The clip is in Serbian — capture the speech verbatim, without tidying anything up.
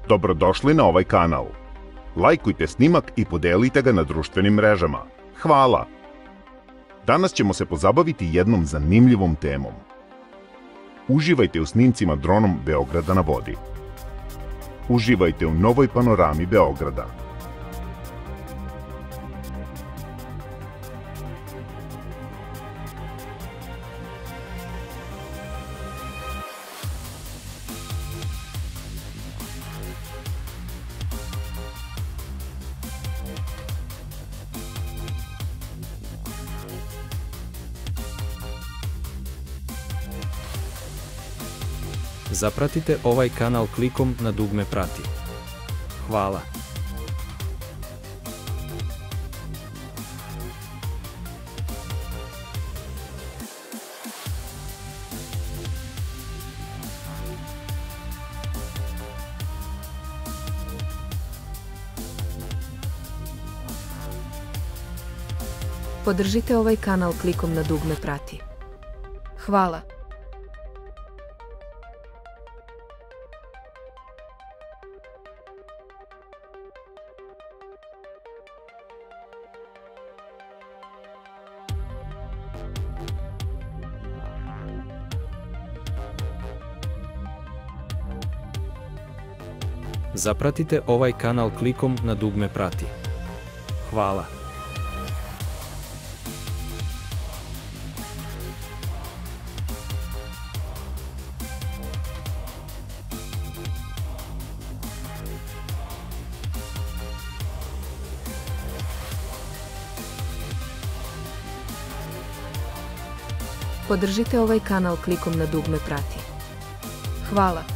Dobrodošli na ovaj kanal. Lajkujte snimak i podelite ga na društvenim mrežama. Hvala! Danas ćemo se pozabaviti jednom zanimljivom temom. Uživajte u snimcima dronom Beograda na vodi. Uživajte u novoj panorami Beograda. Zapratite ovaj kanal klikom na dugme Prati. Hvala. Podržite ovaj kanal klikom na dugme Prati. Hvala. Zapratite ovaj kanal klikom na dugme Prati. Hvala. Podržite ovaj kanal klikom na dugme Prati. Hvala.